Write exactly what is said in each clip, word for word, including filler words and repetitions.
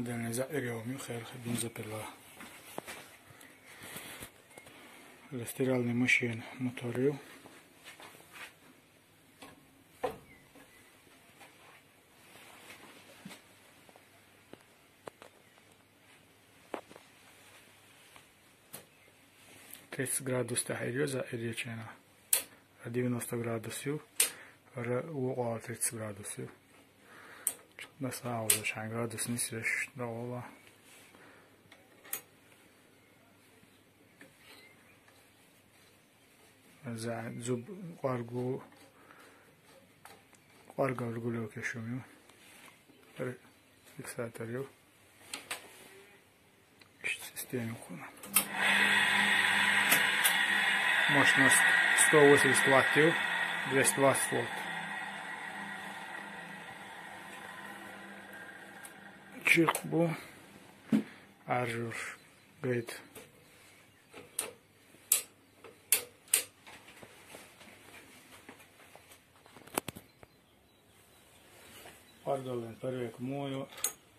موديل زائر يومي خير بنزبلا الاستيرالني ماشين موتوريو тридцать градус тахирио زائر يچنا девяносто градусю وقع тридцать градусю مثلا اول چند گرادوس نیستش داولا زين زوب قارقو قارقو رجولو كشوميو فيكساتوريو إيش سيستم يكون мощность сто восемьдесят ваттов двести двадцать вольт чик bu аржур говорит Pardon, pervek moju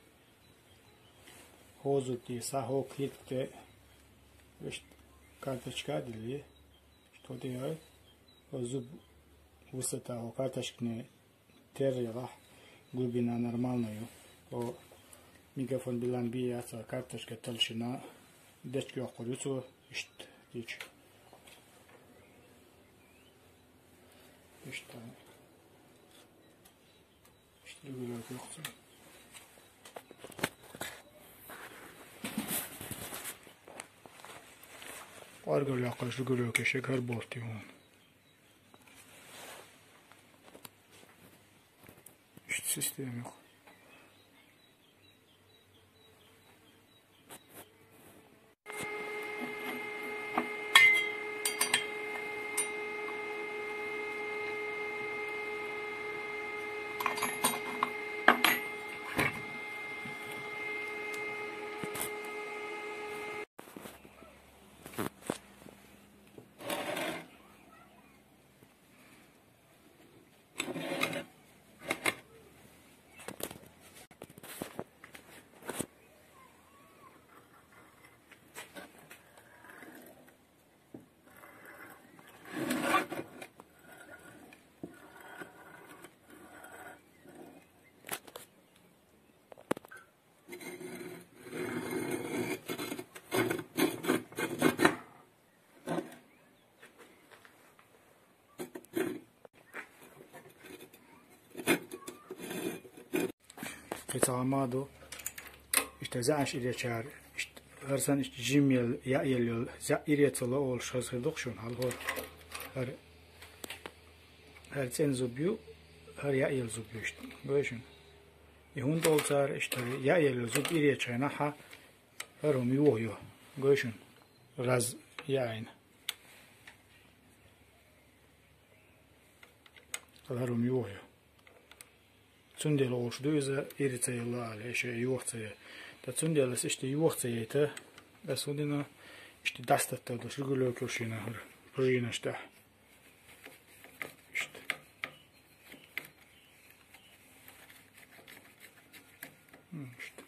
hozuti saho kitke вещь карточка или что делать зуб высота у карточки террила глубина нормальную о микрофон билан бияца карточка толщина дечки окурицу ишт дич ишт Регулярно йокса. Аргал якаш регулярно кешек her болти он. İşte sistem yok. Amado işte zaş ile çağır işte hersan işte jimyel ya yel za iretolo ol şazırdık şun hal hor her her sen zubyu her ya yel zubyu işte böyşün ihun dolçar işte ya yel zub iret çayna ha her o mivoyo böyşün raz yayn her o mivoyo Цундел ош дуйза ирицейла але ще юхцей. Та цундел с işte юхцей та асудина işte дастата до шугуло кошина хор. Пружина шта. İşte. İşte.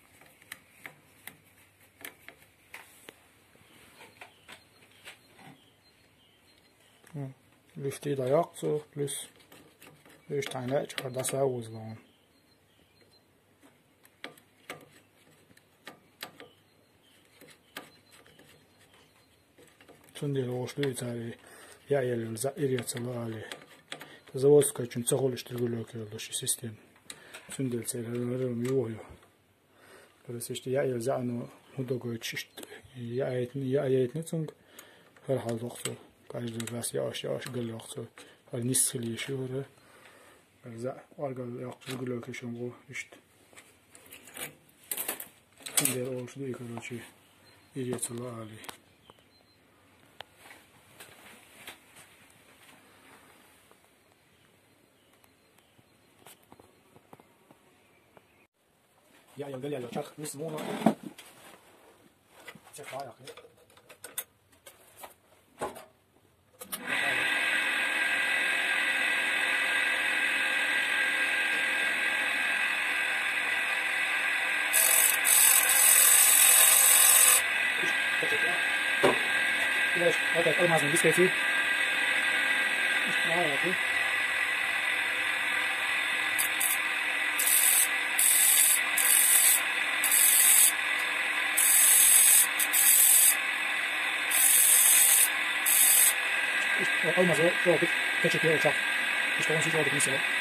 Lüfti da yaktı plus üç tane çıkarda sağ uzun. Цундел ошли цари я ел за ирецалали. Заводская чун цагол штыргулёк ёлдош систем. Цундел церерем юою. Көрөсөштө я ел за аны мудогой чишт. Я айт я айтны цунг хер халдоксо. Каждый раз я аш аш гэлоксо. Ал нисхли шуурэ. За аргал яктыргулёк шонгу ишт. Цундел ошли короче ирецалали. Я я галя чах мис моно. Чахая. Biraz fakat алмазный дискотек. İşte İşte olmazsa olduk. Teşekkür ederim. İşte onu siz olduk mesela.